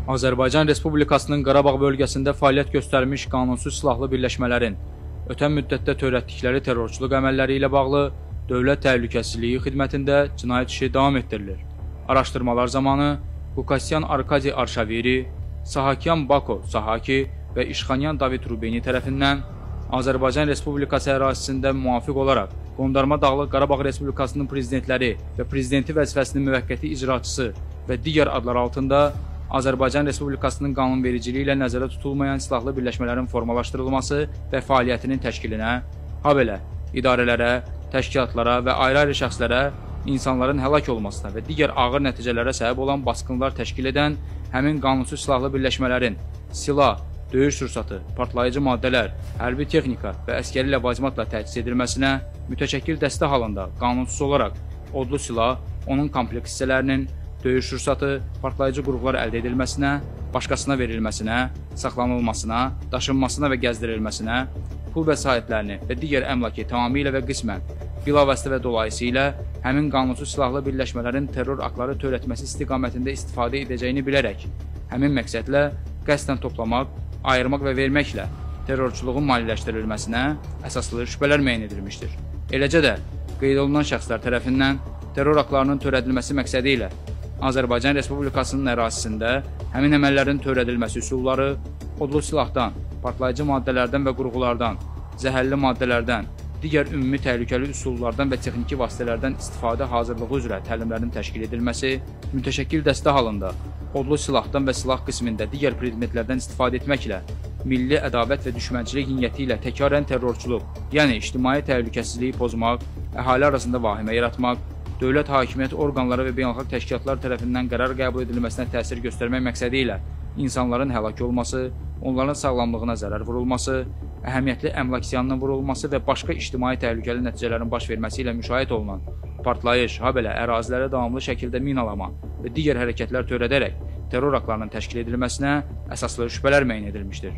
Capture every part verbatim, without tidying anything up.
Azərbaycan Respublikasının Qarabağ bölgəsində fəaliyyət göstərmiş qanunsuz silahlı birləşmələrin ötən müddətdə törətdikləri terrorçuluq əməlləri ilə bağlı Dövlət Təhlükəsizliyi Xidmətində cinayət işi davam etdirilir. Araşdırmalar zamanı Qukasyan Arkadi Arşaviri, Sahakyan Bako Sahaki və İşxanyan David Rubeni tərəfindən Azərbaycan Respublikası ərazisində müvafiq olaraq Qondarma Dağlıq Qarabağ Respublikasının prezidentləri və prezidenti vəzifəsinin müvəqqəti icraçısı və digər adlar altında Azərbaycan Respublikasının qanunvericiliyi ilə nəzərdə tutulmayan silahlı birləşmələrin formalaşdırılması və fəaliyyətinin təşkilinə, habelə idarələrə, təşkilatlara və ayrı-ayrı şəxslərə insanların həlak olmasına və digər ağır nəticələrə səbəb olan basqınlar təşkil edən həmin qanunsuz silahlı birləşmələrin silah, döyüş sursatı, partlayıcı maddələr, hərbi texnika və əskəri ləvazimatla təchiz edilməsinə mütəşəkkil dəstə halında qanunsuz olaraq odlu silah, onun kompleks hissələrinin, döyüş sursatı, partlayıcı qurğular əldə edilməsinə, başqasına verilməsinə, saxlanılmasına, daşınmasına və gəzdirilməsinə, pul vəsaitlərini və digər əmlaki tamamilə və qismən, bilavasitə və dolayısıyla həmin qanunsuz silahlı birləşmələrin terror aktları törətməsi istiqamətində istifadə edəcəyini bilərək, həmin məqsədlə qəsdən toplamaq, ayırmaq və verməklə terrorçuluğun maliyyələşdirilməsinə əsaslı şübhələr müəyyən edilmişdir. Eləcə də qeyd olunan şəxslər tərəfindən terror aktlarının törədilməsi məqsədi ilə Azərbaycan Respublikasının ərazisində həmin əməllərin törədilməsi üsulları odlu silahdan, partlayıcı maddələrdən və qurğulardan, zəhərli maddələrdən, digər ümumi təhlükəli üsullardan və texniki vasitələrdən istifadə hazırlığı üzrə təlimlərin təşkil edilməsi, mütəşəkkil dəstə halında odlu silahdan və silah qismində digər predmetlərdən istifadə etməklə milli ədavət və düşmənçilik niyyəti ilə təkrarən terrorçuluq, yəni ictimai təhlükəsizliyi pozmaq, əhali arasında vahimə yaratmaq, dövlət hakimiyyət orqanları və beynəlxalq təşkilatlar tərəfindən qərar qəbul edilməsinə təsir göstərmək məqsədi ilə insanların həlak olması, onların sağlamlığına zərər vurulması, əhəmiyyətli əmlak ziyanının vurulması və başqa ictimai təhlükəli nəticələrin baş verməsi ilə müşahidə olunan partlayış, habelə ərazilərə davamlı şəkildə minalama və digər hərəkətlər törədərək terror aktlarının təşkil edilməsinə əsaslı şübhələr müəyyən edilmişdir.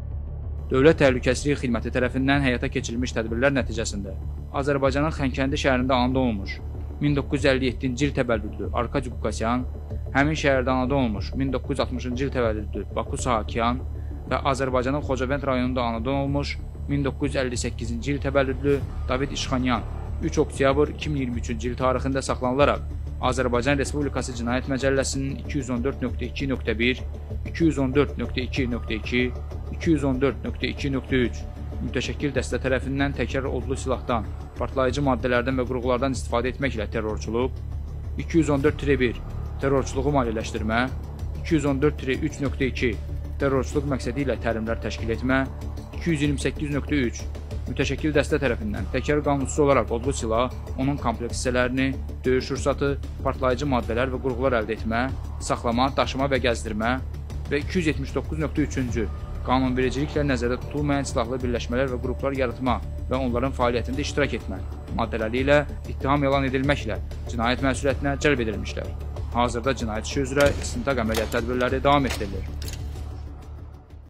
Dövlət Təhlükəsizliyi Xidməti tərəfindən həyata keçirilmiş tədbirlər nəticəsində Azərbaycanın Xənkəndi şəhərində anadan olmuş min doqquz yüz əlli yeddinci il təvəllüdlü Arkadi Qukasyan, həmin şəhərdə anadan olmuş min doqquz yüz altmışıncı il təvəllüdlü Baku Sahakyan və Azərbaycanın Xocavənd rayonunda anadan olmuş min doqquz yüz əlli səkkizinci il təvəllüdlü David İşxanyan üç oktyabr iki min iyirmi üçüncü il tarixində saxlanılaraq Azərbaycan Respublikası Cinayət Məcəlləsinin iki yüz on dörd nöqtə iki nöqtə bir, iki yüz on dörd nöqtə iki nöqtə iki, iki yüz on dörd nöqtə iki nöqtə üç mütəşəkkil dəstə tərəfindən təkrar odlu silahdan, partlayıcı maddələrdən və qurğulardan istifadə etməklə terrorçuluq, iki yüz on dörd bir terrorçuluğu maliyyələşdirmə, iki yüz on dörd üç nöqtə iki terrorçuluq məqsədi ilə təlimlər təşkil etmə, iki yüz iyirmi səkkiz nöqtə üç mütəşəkkil dəstə tərəfindən təkrar qanunsuz olaraq odlu silah, onun kompleks hissələrini, döyüş sursatı, partlayıcı maddələr və qurğular əldə etmə, saxlama, daşıma və gəzdirmə və iki yüz yetmiş doqquz nöqtə üçüncü qanunvericiliklə nəzərdə tutulmayan silahlı birləşmələr və qruplar yaratma və onların fəaliyyətində iştirak etmə maddələri ilə ittiham elan edilməklə cinayət məsuliyyətinə cəlb edilmişlər. Hazırda cinayət işi üzrə istintaq əməliyyat tədbirləri davam etdirilir.